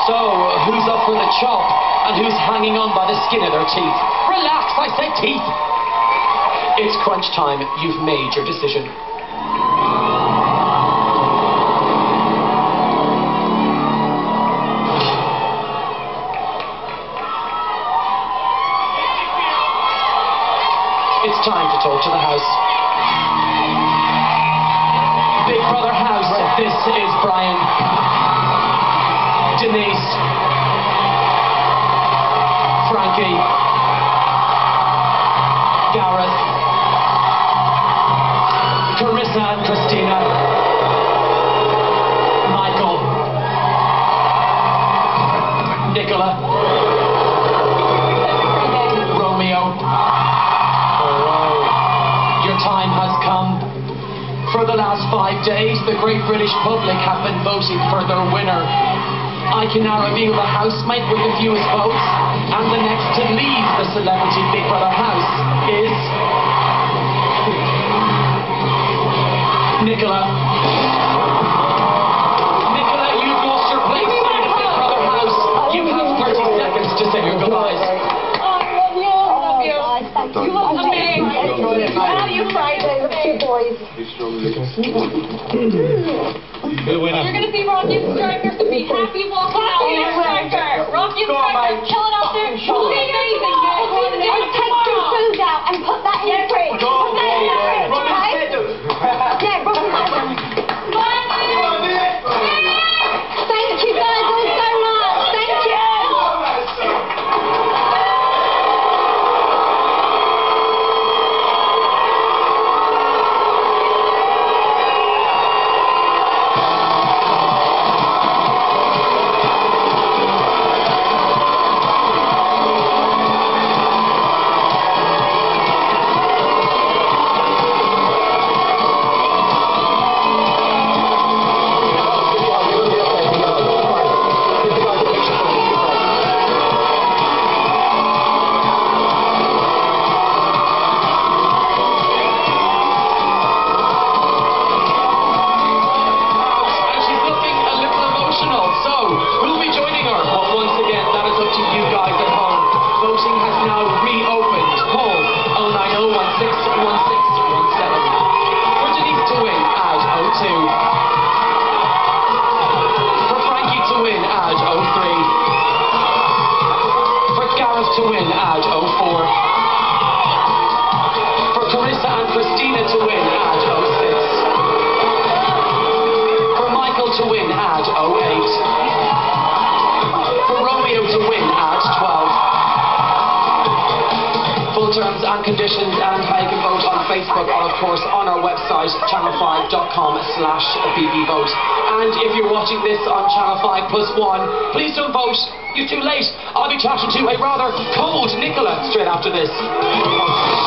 So, who's up for the chop and who's hanging on by the skin of their teeth? Relax, I said teeth! It's crunch time. You've made your decision. It's time to talk to the house. Big Brother House, this is Brian, Denise, Frankie, Gareth, Carissa and Christina, Michael, Nicola, Romeo. Your time has come. For the last 5 days, the great British public have been voting for their winner. I can now reveal the housemate with the fewest votes, and the next to leave the celebrity Big Brother house is Nicola. Nicola, you've lost your place in the Big Brother house. You have 30 seconds to say your goodbyes. You look amazing. How do you cry? Two boys. You're gonna see Rocky and Striker, so be happy walking out with your Striker. Rocky and Striker killing out there. You'll be amazing. Take your food out and put that in the fridge. Put that in the fridge, okay? Yeah, Rocky. Thank you guys all so much. Thank you. To win, add 04. For Carissa and Christina to win, add 06. For Michael to win, add 08. For Romeo to win, add 12. Full terms and conditions and how you can vote on Facebook are of course on our website channel5.com/bbvote. And if you're watching this on Channel 5+1, please don't vote. You're too late. I'll be chatting to a rather cold Nicola straight after this.